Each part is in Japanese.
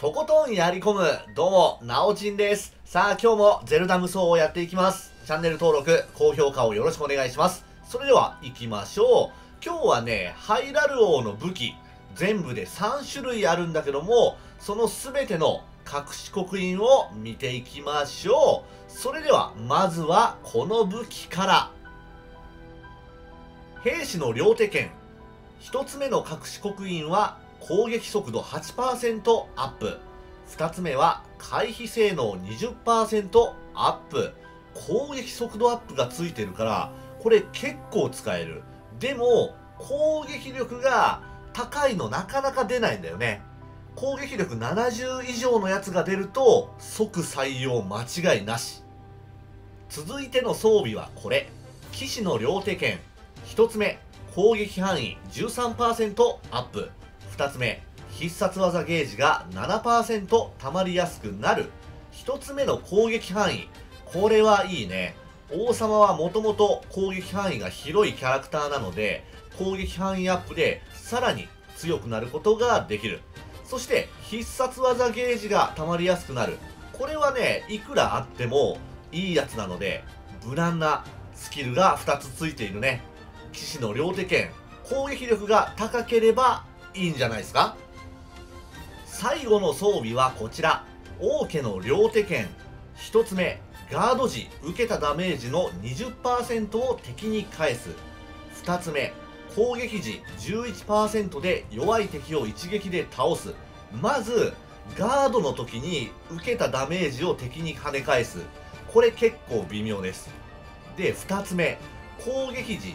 とことんやり込む。どうも、なおちんです。さあ、今日もゼルダ無双をやっていきます。チャンネル登録、高評価をよろしくお願いします。それでは、行きましょう。今日はね、ハイラル王の武器、全部で3種類あるんだけども、その全ての隠し刻印を見ていきましょう。それでは、まずはこの武器から。兵士の両手剣。1つ目の隠し刻印は、攻撃速度 8% アップ。2つ目は回避性能 20% アップ。攻撃速度アップがついてるから、これ結構使える。でも、攻撃力が高いのなかなか出ないんだよね。攻撃力70以上のやつが出ると、即採用間違いなし。続いての装備はこれ。騎士の両手剣。1つ目、攻撃範囲 13% アップ。2つ目、必殺技ゲージが 7% 溜まりやすくなる。1つ目の攻撃範囲。これはいいね。王様はもともと攻撃範囲が広いキャラクターなので、攻撃範囲アップでさらに強くなることができる。そして必殺技ゲージが溜まりやすくなる。これはね、いくらあってもいいやつなので、無難なスキルが2つついているね。騎士の両手剣。攻撃力が高ければいいんじゃないですか。最後の装備はこちら。王家の両手剣。1つ目、ガード時受けたダメージの 20% を敵に返す。2つ目、攻撃時 11% で弱い敵を一撃で倒す。まずガードの時に受けたダメージを敵に跳ね返す。これ結構微妙です。で、2つ目、攻撃時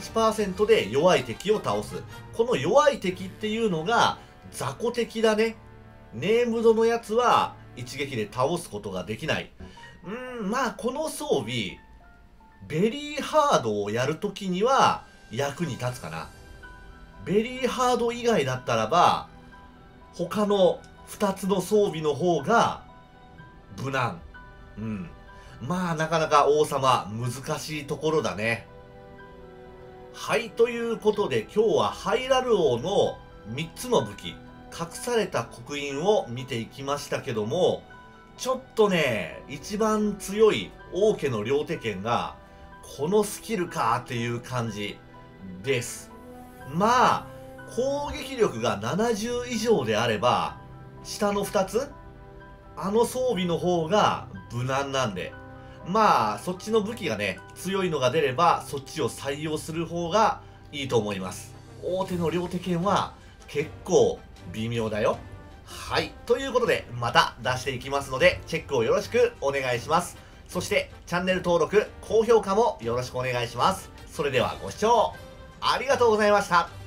11% で弱い敵を倒す。この弱い敵っていうのが雑魚敵だね。ネームドのやつは一撃で倒すことができない。まあこの装備、ベリーハードをやるときには役に立つかな。ベリーハード以外だったらば、他の2つの装備の方が無難。まあなかなか王様難しいところだね。はい、ということで今日はハイラル王の3つの武器、隠された刻印を見ていきましたけども、ちょっとね、一番強い王家の両手剣が、このスキルかっていう感じです。まあ、攻撃力が70以上であれば、下の2つ、あの装備の方が無難なんで、まあ、そっちの武器がね、強いのが出れば、そっちを採用する方がいいと思います。大手の両手剣は結構微妙だよ。はい。ということで、また出していきますので、チェックをよろしくお願いします。そして、チャンネル登録、高評価もよろしくお願いします。それではご視聴ありがとうございました。